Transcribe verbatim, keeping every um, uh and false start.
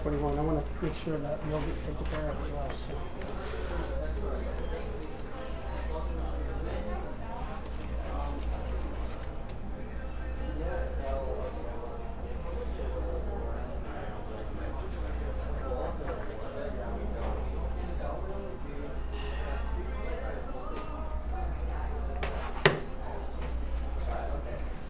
forty-one. I want to make sure that Bill gets taken care of as well. So.